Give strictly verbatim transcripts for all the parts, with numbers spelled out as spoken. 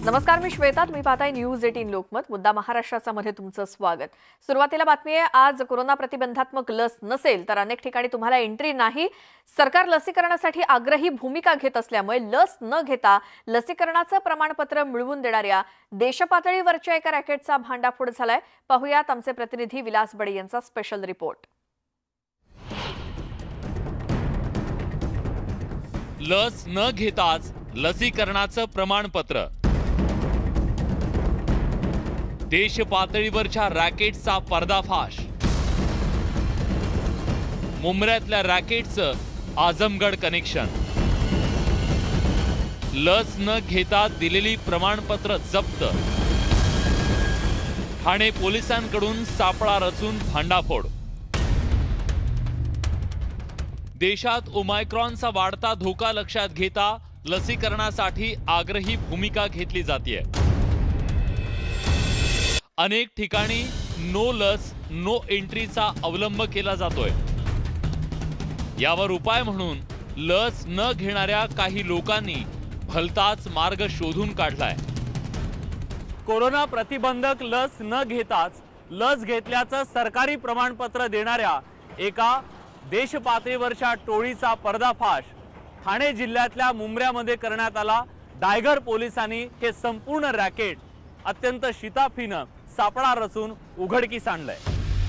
नमस्कार, मी श्वेता. तुम्ही पाहताय न्यूज अठरा लोकमत. मुद्दा महाराष्ट्राचा मध्ये तुमचं स्वागत. सुरुवातीला बातमी आहे, आज कोरोना प्रतिबंधात्मक लस नसेल तर अनेक ठिकाणी तुम्हाला एंट्री नाही. सरकार लसीकरणासाठी आग्रही भूमिका घेत असल्यामुळे लस न घेता लसीकरणाचं प्रमाणपत्र मिळवून देणाऱ्या देशपातळीवरच्या एका रॅकेटचा भांडाफोड झालाय. पाहुयात आमचे प्रतिनिधी विलास बडे यांचा स्पेशल रिपोर्ट. लस न घेताच लसीकरणाचं प्रमाणपत्र. देश पातळीवरच्या रॅकेटचा पर्दाफाश. मुंबऱ्यातल्या रॅकेटचं आझमगड कनेक्शन. लस न घेता दिलेली प्रमाणपत्र जप्त. ठाणे पोलिसांकडून सापळा रचून भांडाफोड. देशात ओमायक्रॉनचा वाढता धोका लक्षात घेता लसीकरणासाठी आग्रही भूमिका घेतली जाते. अनेक ठिकाणी नो लस नो एंट्रीचा अवलंब केला जातोय. यावर उपाय म्हणून लस न घेणाऱ्या काही लोकांनी भलताच मार्ग शोधून काढलाय. कोरोना प्रतिबंधक लस न घेताच लस घेतल्याचं सरकारी प्रमाणपत्र देणाऱ्या एका देश पातळीवरच्या टोळीचा पर्दाफाश ठाणे जिल्ह्यातल्या मुंबऱ्यामध्ये करण्यात आला. डायगर पोलिसांनी हे संपूर्ण रॅकेट अत्यंत शिताफीनं सापळा रचून उघडकीस आणलंय.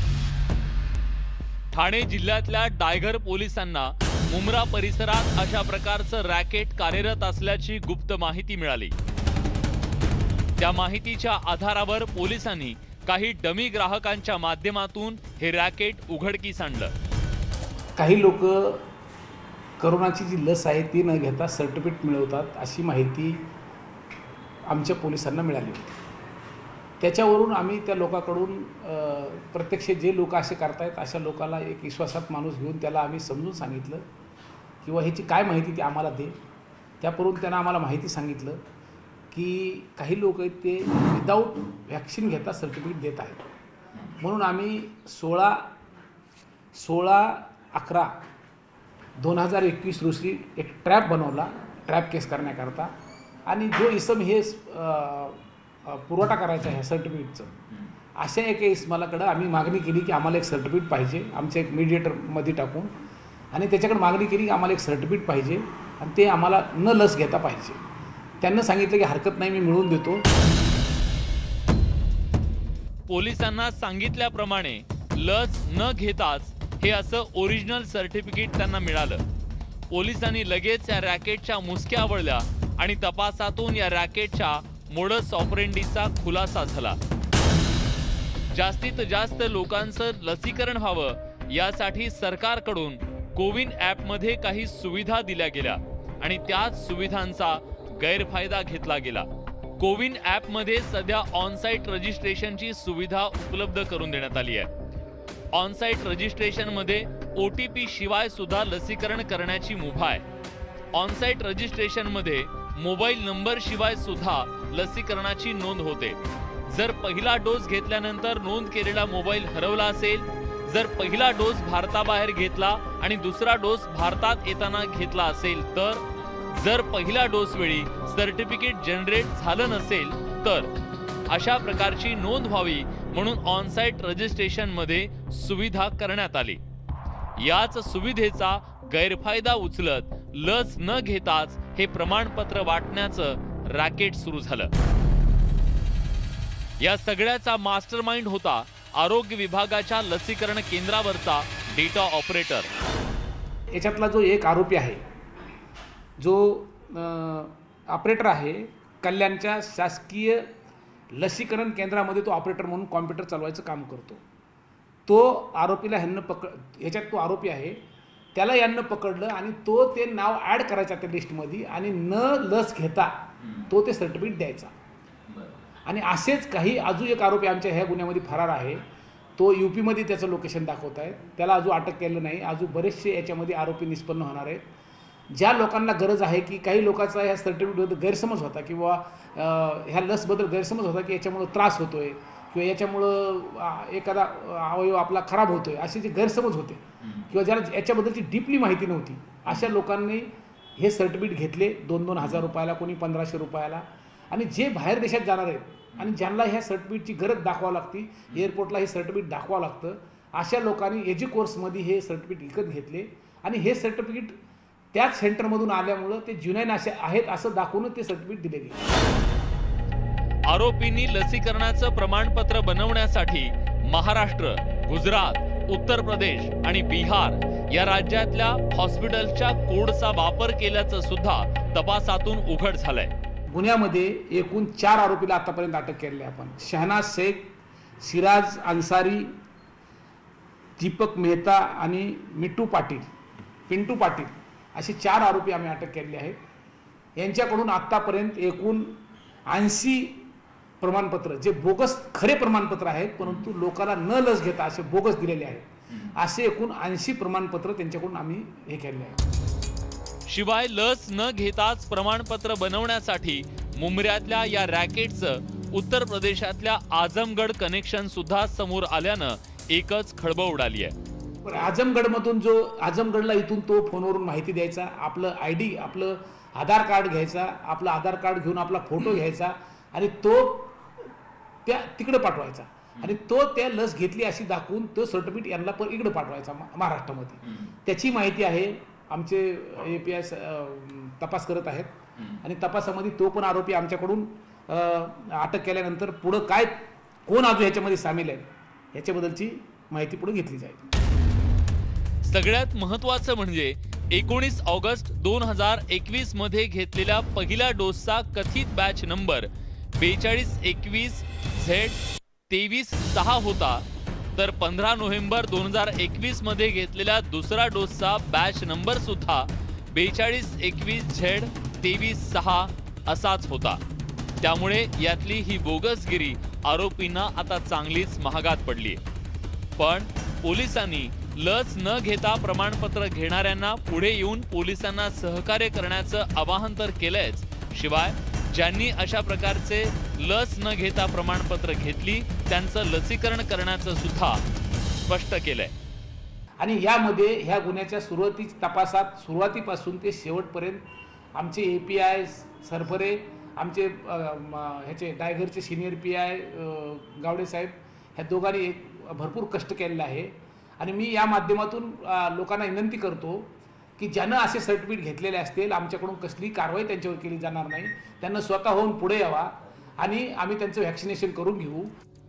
ठाणे जिल्ह्यातल्या डायगर पोलिसांना मुंब्रा परिसरात अशा प्रकारचं रॅकेट कार्यरत असल्याची गुप्त माहिती मिळाली. त्या माहितीच्या आधारावर पोलिसांनी काही डमी ग्राहकांच्या माध्यमातून हे रॅकेट उघडकीस आणलं. काही लोक करोनाची जी लस आहे ती न घेता सर्टिफिकेट मिळवतात अशी माहिती आमच्या पोलिसांना मिळाली होती. त्याच्यावरून आम्ही त्या लोकांकडून प्रत्यक्ष जे लोक असे करतायत अशा लोकांना एक विश्वासात माणूस घेऊन त्याला आम्ही समजून सांगितलं किंवा ह्याची काय माहिती ती आम्हाला दे. त्यावरून त्यांना आम्हाला माहिती सांगितलं की काही लोक आहेत ते विदाऊट व्हॅक्सिन घेता सर्टिफिकेट देत आहेत. म्हणून आम्ही सोळा सोळा अकरा दोन हजार एकवीस रोजी एक ट्रॅप बनवला, ट्रॅप केस करण्याकरता. आणि जो इसम हे पुरवठा करायचा आहे सर्टिफिकेटचं, अशा एक इसमालाकडं आम्ही मागणी केली की आम्हाला एक सर्टिफिकेट पाहिजे, आमच्या एक मीडिएटरमध्ये टाकून. आणि त्याच्याकडे मागणी केली की आम्हाला एक सर्टिफिकेट पाहिजे आणि ते आम्हाला न लस घेता पाहिजे. त्यांना सांगितलं की हरकत नाही, मी मिळवून देतो. पोलिसांना सांगितल्याप्रमाणे लस न घेताच हे असं ओरिजिनल सर्टिफिकेट त्यांना मिळालं. पोलिसांनी लगेच या रॅकेटच्या मुसक्या आवळल्या आणि तपासातून या रॅकेटच्या मोडस ऑपरेंडीचा खुलासा झाला. जास्तीत जास्त लोकांचं लसीकरण व्हावं यासाठी सरकारकडून कोविन ॲपमध्ये काही सुविधा दिल्या गेल्या आणि त्याच सुविधांचा गैरफायदा घेतला गेला. कोविन ॲपमध्ये सध्या ऑनसाईट रजिस्ट्रेशनची सुविधा उपलब्ध करून देण्यात आली आहे. ऑनसाईट रजिस्ट्रेशनमध्ये ओ टी पी शिवाय सुद्धा लसीकरण करण्याची मुभा आहे. ऑनसाईट रजिस्ट्रेशनमध्ये मोबाईल नंबर शिवाय सुद्धा लसीकरणाची नोंद होते. जर पहिला डोस घेतल्यानंतर नोंद केलेला मोबाईल हरवला असेल, जर पहिला डोस भारताबाहेर घेतला आणि दुसरा डोस भारतात येताना घेतला असेल तर, जर पहिल्या डोस वेळी सर्टिफिकेट जनरेट झालं नसेल तर, अशा प्रकारची नोंद व्हावी म्हणून ऑनसाईट रजिस्ट्रेशनमध्ये सुविधा करण्यात आली. याच सुविधेचा गैरफायदा उचलत लस न घेताच हे प्रमाणपत्र वाटण्याचं रॅकेट सुरू झालं. या सगळ्याचा मास्टरमाइंड होता आरोग्य विभागाच्या लसीकरण केंद्रावरचा डेटा ऑपरेटर. याच्यातला जो एक आरोपी आहे, जो ऑपरेटर आहे, कल्याणच्या शासकीय लसीकरण केंद्रामध्ये तो ऑपरेटर म्हणून कॉम्प्युटर चालवायचं काम करतो. तो आरोपीला ह्यांना पकड ह्याच्यात तो आरोपी आहे, त्याला यांना पकडलं आणि तो ते नाव ॲड करायचा त्या लिस्टमध्ये आणि न लस घेता तो ते सर्टिफिकेट द्यायचा. आणि असेच काही अजून एक आरोपी आमच्या ह्या गुन्ह्यामध्ये फरार आहे. तो यू पीमध्ये त्याचं लोकेशन दाखवत आहे. त्याला अजून अटक केलं नाही. अजून बरेचसे याच्यामध्ये आरोपी निष्पन्न होणार आहेत. ज्या लोकांना गरज आहे की काही लोकांचा ह्या सर्टिफिकेटबद्दल गैरसमज होता किंवा ह्या लसबद्दल गैरसमज होता की याच्यामुळं त्रास होतो आहे किंवा याच्यामुळं एखादा अवयव आपला खराब होतो आहे, असे जे गैरसमज होते किंवा ज्याला याच्याबद्दलची डीपली माहिती नव्हती, अशा लोकांनी हे सर्टिफिकेट घेतले दोन दोन हजार रुपयाला, कोणी पंधराशे रुपयाला. आणि जे बाहेर देशात जाणार आहेत आणि ज्यांना ह्या सर्टिफिकेटची गरज दाखवावी लागते, एअरपोर्टला हे सर्टिफिकेट दाखवावं लागतं, अशा लोकांनी एजी कोर्समध्ये हे सर्टिफिकेट विकत घेतले आणि हे सर्टिफिकेट त्याच सेंटरमधून आल्यामुळं ते ज्युनाईन असे आहेत असं दाखवून ते सर्टिफिकेट दिले गेले. आरोपींनी लसीकरणाचं प्रमाणपत्र बनवण्यासाठी महाराष्ट्र, गुजरात, उत्तर प्रदेश आणि बिहार या राज्यातल्या हॉस्पिटलच्या कोडचा वापर केल्याचं सुद्धा तपासातून उघड झालंय. गुन्ह्यामध्ये एकूण चार आरोपीला आतापर्यंत अटक केलेली आहे आपण. शहनाज शेख, सिराज अन्सारी, दीपक मेहता आणि मिट्टू पाटील, पिंटू पाटील असे चार आरोपी आम्ही अटक केलेले आहेत. यांच्याकडून आत्तापर्यंत एकूण ऐंशी प्रमाणपत्र, जे बोगस खरे प्रमाणपत्र आहेत परंतु लोकांना न लस घेता असे बोगस दिलेले आहेत, असे एकूण ऐंशी प्रमाणपत्र त्यांच्याकडून आम्ही हे केलेले आहे. शिवाय लस न घेताच प्रमाणपत्र बनवण्यासाठी मुंबऱ्यातल्या या रॅकेटचं उत्तर प्रदेशातल्या आजमगड कनेक्शन सुद्धा समोर आल्यानं एकच खळबळ उडाली आहे. आजमगडमधून जो आजमगडला इथून तो फोनवरून माहिती द्यायचा, आपलं आय डी, आपलं आधार कार्ड घ्यायचा, आपलं आधार कार्ड घेऊन आपला फोटो घ्यायचा आणि तो त्या तिकडे पाठवायचा आणि तो त्या लस घेतली अशी दाखवून तो सर्टिफिकेट यांना पण इकडे पाठवायचा महाराष्ट्रामध्ये. त्याची माहिती आहे. आमचे ए पी आय तपास करत आहेत आणि तपासामध्ये तो पण आरोपी आमच्याकडून अटक केल्यानंतर पुढं काय कोण अजून ह्याच्यामध्ये सामील आहेत याच्याबद्दलची माहिती पुढे घेतली जाईल. सगळ्यात महत्त्वाचं म्हणजे एकोणीस ऑगस्ट दोन हजार एकवीस मध्ये घेतलेल्या पहिल्या डोसचा कथित बॅच नंबर बेचाळीस एकवीस झेड तेवीस सहा होता, तर पंधरा नोव्हेंबर दोन हजार एकवीस मध्ये घेतलेल्या दुसरा डोसचा बॅच नंबर सुद्धा बेचाळीस एकवीस झेड तेवीस सहा असाच होता. त्यामुळे यातली ही बोगसगिरी आरोपींना आता चांगलीच महागात पडली. पण पोलिसांनी लस न घेता प्रमाणपत्र घेणाऱ्यांना पुढे येऊन पोलिसांना सहकार्य करण्याचं आवाहन तर केलंयच, शिवाय ज्यांनी अशा प्रकारचे लस न घेता प्रमाणपत्र घेतली त्यांचं लसीकरण करण्याचं सुद्धा स्पष्ट केलंय. आणि यामध्ये ह्या गुन्ह्याच्या सुरुवाती तपासात सुरुवातीपासून ते शेवटपर्यंत आमचे ए पी आय सरफरे, आमचे ह्याचे डायगरचे सिनियर पी आय गावडे साहेब, ह्या दोघांनी एक भरपूर कष्ट केलेलं आहे. आणि मी या माध्यमातून लोकांना विनंती करतो की ज्यानं असे सर्टिफिकेट घेतलेले असतील आमच्याकडून कसली कारवाई त्यांच्यावर केली जाणार नाही. त्यांना स्वतः होऊन पुढे यावा आणि आम्ही त्यांचं व्हॅक्सिनेशन करून घेऊ.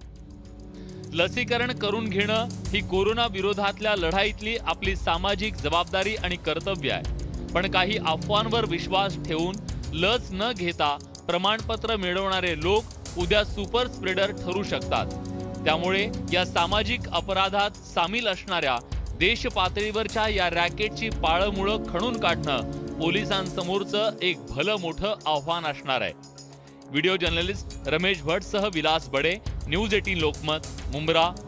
लसीकरण करून घेणं ही कोरोना विरोधातल्या लढाईतली आपली सामाजिक जबाबदारी आणि कर्तव्य आहे. पण काही अफवांवर विश्वास ठेवून लस न घेता प्रमाणपत्र मिळवणारे लोक उद्या सुपर स्प्रेडर ठरू शकतात. त्यामुळे या सामाजिक अपराधात सामील असणाऱ्या देश पातळीवरच्या या रॅकेटची पाळंमुळं खणून काढणं पोलिसांसमोरचं एक भलं मोठं आव्हान असणार आहे. व्हिडिओ जर्नलिस्ट रमेश भट्टसह विलास बडे, न्यूज अठरा लोकमत, मुंब्रा.